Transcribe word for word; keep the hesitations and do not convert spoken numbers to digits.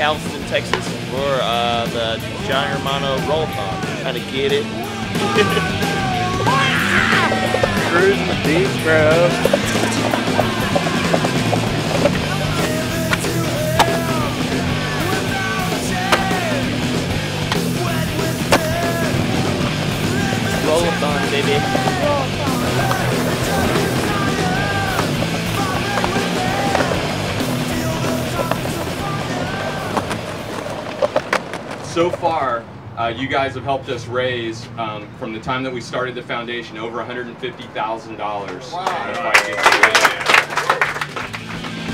Galveston, Texas for uh, the Jam and Roll-A-thon. Trying to get it. Cruising the beach, bro. Roll-A-thon, baby. So far, uh, you guys have helped us raise, um, from the time that we started the foundation, over one hundred fifty thousand dollars. Wow.